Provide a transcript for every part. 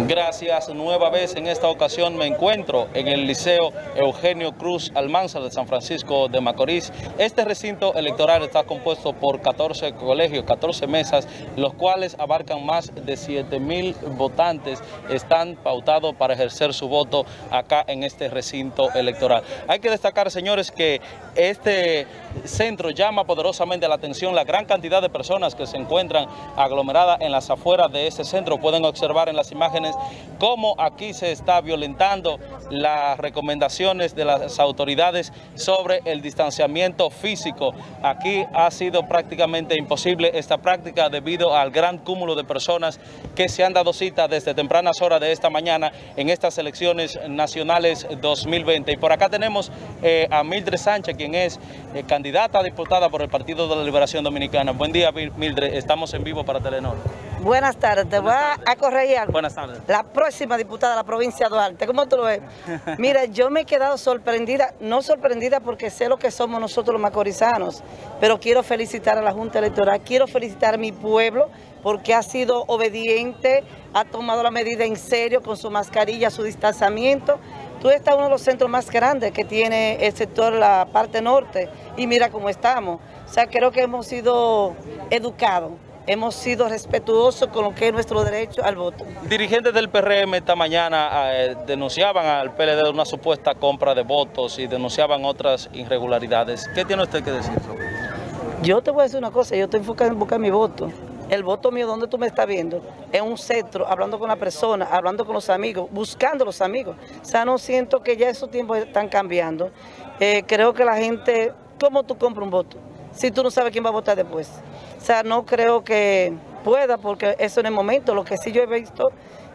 Gracias. Nueva vez en esta ocasión me encuentro en el Liceo Eugenio Cruz Almanzar de San Francisco de Macorís. Este recinto electoral está compuesto por 14 colegios, 14 mesas, los cuales abarcan más de 7,000 votantes. Están pautados para ejercer su voto acá en este recinto electoral. Hay que destacar, señores, que este centro llama poderosamente la atención la gran cantidad de personas que se encuentran aglomeradas en las afueras de este centro. Pueden observar en las imágenes cómo aquí se está violentando las recomendaciones de las autoridades sobre el distanciamiento físico. Aquí ha sido prácticamente imposible esta práctica debido al gran cúmulo de personas que se han dado cita desde tempranas horas de esta mañana en estas elecciones nacionales 2020. Y por acá tenemos a Mildred Sánchez, quien es candidata a diputada por el Partido de la Liberación Dominicana. Buen día, Mildred. Estamos en vivo para Telenor. Buenas tardes. Te voy a corregir algo. Buenas tardes. La próxima diputada de la provincia de Duarte, ¿cómo tú lo ves? Mira, yo me he quedado sorprendida, no sorprendida porque sé lo que somos nosotros los macorizanos, pero quiero felicitar a la Junta Electoral, quiero felicitar a mi pueblo porque ha sido obediente, ha tomado la medida en serio con su mascarilla, su distanciamiento. Tú estás en uno de los centros más grandes que tiene el sector, la parte norte, y mira cómo estamos. O sea, creo que hemos sido educados. Hemos sido respetuosos con lo que es nuestro derecho al voto. Dirigentes del PRM esta mañana denunciaban al PLD de una supuesta compra de votos y denunciaban otras irregularidades. ¿Qué tiene usted que decir sobre eso? Yo te voy a decir una cosa, yo estoy enfocado en buscar mi voto. El voto mío, ¿dónde tú me estás viendo? En un centro, hablando con la persona, hablando con los amigos, buscando los amigos. O sea, no siento que ya esos tiempos están cambiando. Creo que la gente, ¿cómo tú compras un voto? Si tú no sabes quién va a votar después. O sea, no creo que pueda, porque eso en el momento. Lo que sí yo he visto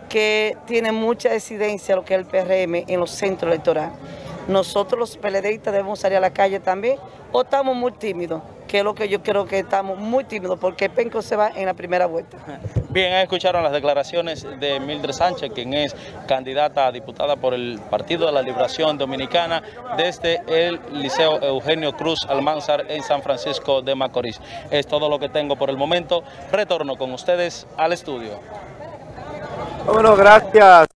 que tiene mucha incidencia lo que es el PRM en los centros electorales. Nosotros los PLDistas debemos salir a la calle también, o estamos muy tímidos, que es lo que yo creo que estamos muy tímidos, porque Penco se va en la primera vuelta. Bien, escucharon las declaraciones de Mildred Sánchez, quien es candidata a diputada por el Partido de la Liberación Dominicana desde el Liceo Eugenio Cruz Almanzar en San Francisco de Macorís. Es todo lo que tengo por el momento. Retorno con ustedes al estudio. Bueno, gracias.